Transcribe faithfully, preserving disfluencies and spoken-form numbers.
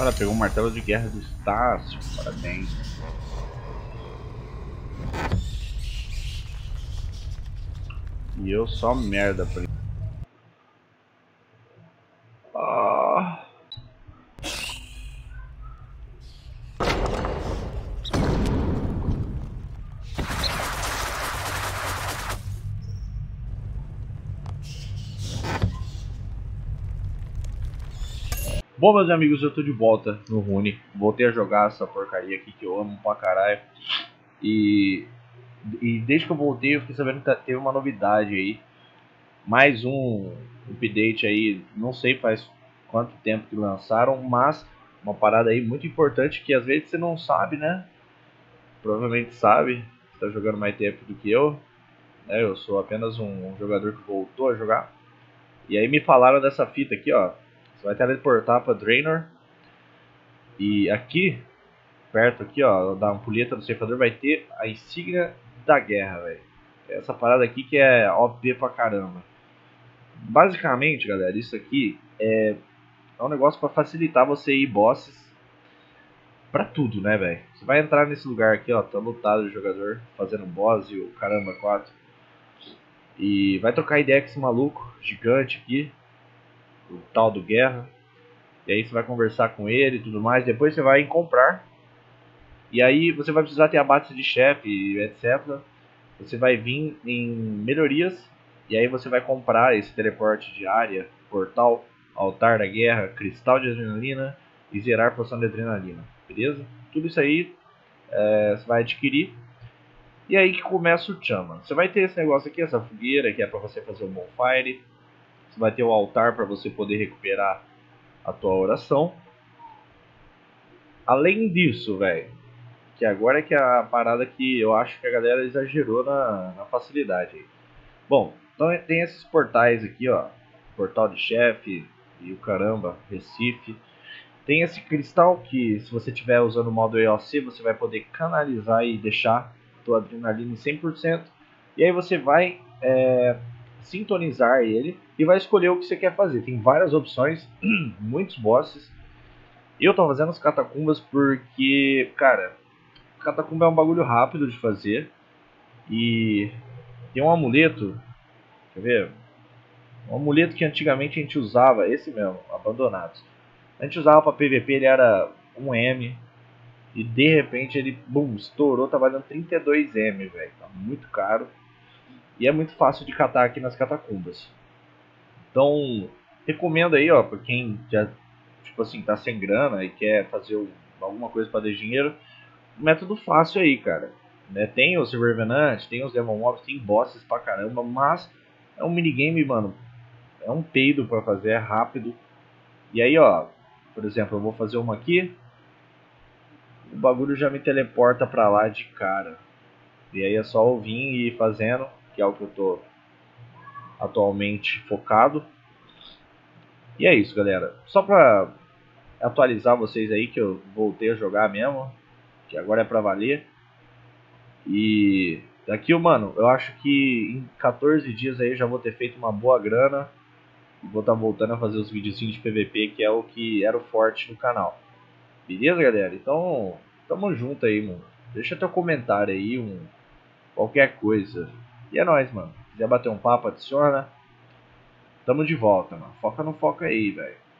Cara, pegou um martelo de guerra do Estácio. Parabéns. E eu só merda por isso. Ah. Bom, meus amigos, eu tô de volta no Rune. Voltei a jogar essa porcaria aqui que eu amo pra caralho. E, e desde que eu voltei eu fiquei sabendo que teve uma novidade aí. Mais um update aí, não sei faz quanto tempo que lançaram, mas uma parada aí muito importante que às vezes você não sabe, né? Provavelmente sabe, está jogando mais tempo do que eu, né? Eu sou apenas um jogador que voltou a jogar. E aí me falaram dessa fita aqui, ó. Você vai teleportar para Draenor. E aqui, perto aqui, ó, da ampulheta do ceifador, vai ter a insígnia da guerra, velho. Essa parada aqui que é O P pra caramba. Basicamente, galera, isso aqui é, é um negócio para facilitar você ir bosses pra tudo, né, velho? Você vai entrar nesse lugar aqui, ó, tá lotado de jogador fazendo boss e o caramba quatro. E vai trocar ideia com esse maluco gigante aqui, o tal do Guerra. E aí você vai conversar com ele e tudo mais. Depois você vai em comprar. E aí você vai precisar ter abates de chefe, etcétera. Você vai vir em melhorias. E aí você vai comprar esse teleporte de área, portal, altar da guerra, cristal de adrenalina e zerar poção de adrenalina. Beleza? Tudo isso aí é, você vai adquirir. E aí que começa o chama. Você vai ter esse negócio aqui, essa fogueira que é para você fazer o bonfire. Você vai ter o altar para você poder recuperar a tua oração. Além disso, velho, que agora é que é a parada que eu acho que a galera exagerou na, na facilidade. Bom, então tem esses portais aqui, ó. Portal de chefe e o caramba, Recife. Tem esse cristal que, se você estiver usando o modo E O C, você vai poder canalizar e deixar a tua adrenalina em cem por cento. E aí você vai é, sintonizar ele e vai escolher o que você quer fazer. Tem várias opções, muitos bosses. Eu tô fazendo as catacumbas porque, cara, catacumba é um bagulho rápido de fazer. E tem um amuleto, quer ver? Um amuleto que antigamente a gente usava, esse mesmo, Abandonados. A gente usava para P V P, ele era um M. E de repente ele, bum, estourou, tá valendo trinta e dois M, velho. Tá muito caro. E é muito fácil de catar aqui nas catacumbas. Então, recomendo aí, ó, pra quem já, tipo assim, tá sem grana e quer fazer alguma coisa para ter dinheiro. Um método fácil aí, cara. Né? Tem os Revenant, tem os Demon Mobs, tem bosses pra caramba, mas é um minigame, mano. É um peido pra fazer, é rápido. E aí, ó, por exemplo, eu vou fazer uma aqui. O bagulho já me teleporta pra lá de cara. E aí é só eu vir e ir fazendo, que é o que eu tô atualmente focado. E é isso, galera. Só pra atualizar vocês aí que eu voltei a jogar mesmo, que agora é pra valer. E daqui, mano, eu acho que em quatorze dias aí eu já vou ter feito uma boa grana. E vou estar tá voltando a fazer os videozinhos de P V P, que é o que era o forte do canal. Beleza, galera? Então, tamo junto aí, mano. Deixa teu comentário aí, um, qualquer coisa. E é nóis, mano. Se quiser bater um papo, adiciona. Tamo de volta, mano. Foca no foco aí, velho.